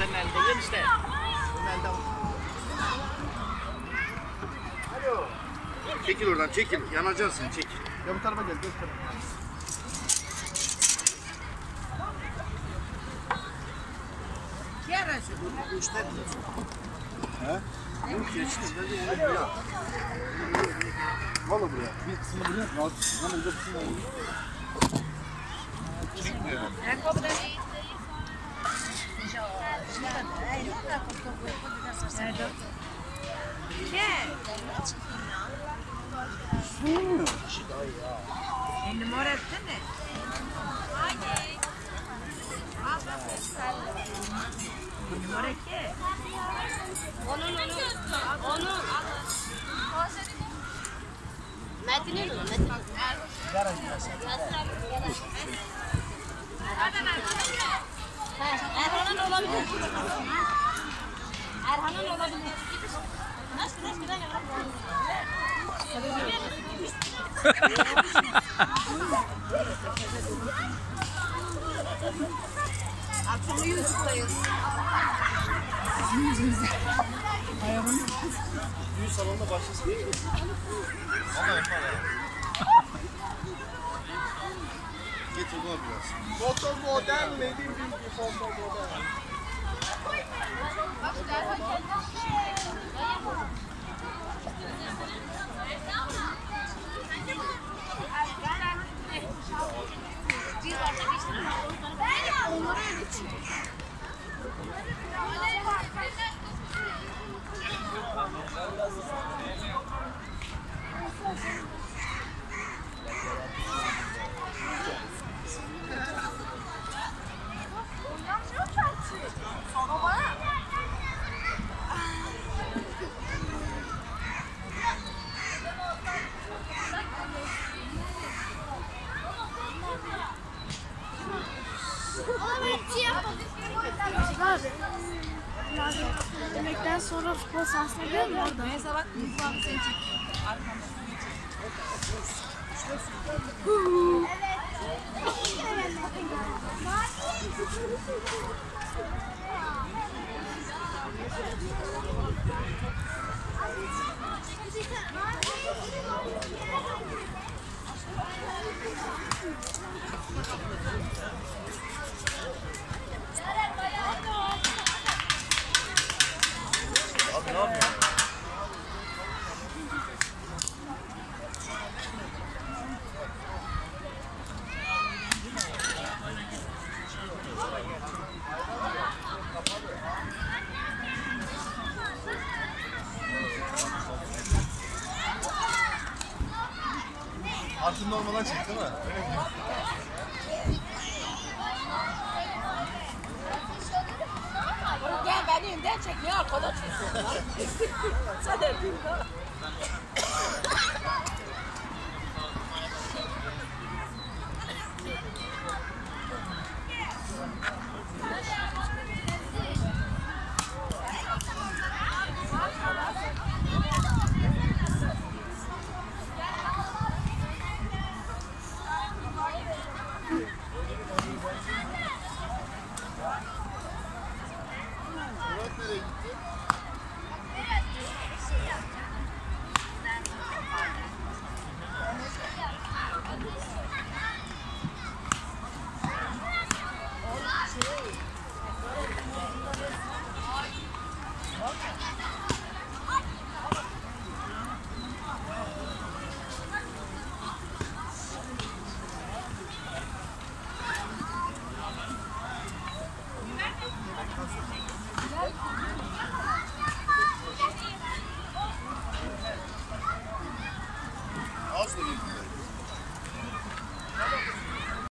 Temelde gel işte. Temelde. Alo. Çekil oradan çekil. Yanacaksın sen çekil. Ya bu tarafa gel. Bu tarafa. He? Yok geçiniz ben de yani buraya. Valla buraya. Bir kısmını buraya. Hemen de kısmını alayım. Çekmiyor. Numara etsene. Numara ki. Onu. Metin'in mi? Metin. Erhan'ın olabilir. Erhan'ın olabilir. Nasıl gidelim? Akşamı YouTube'dayız. Düğün salonunda başlasın. Getir bu biraz. Foto model Nedim Bilgi foto model. Yemekten sonra futbol sahasına gidiyor mu orada? Neyse bak mutfağını seni çekiyor. Arkamda. Abi ne yapıyorsun? Artık normalden çek değil mi? Gel beni önden çek. Ne arkada çekiyorsun? Sen de bilmiyorsun.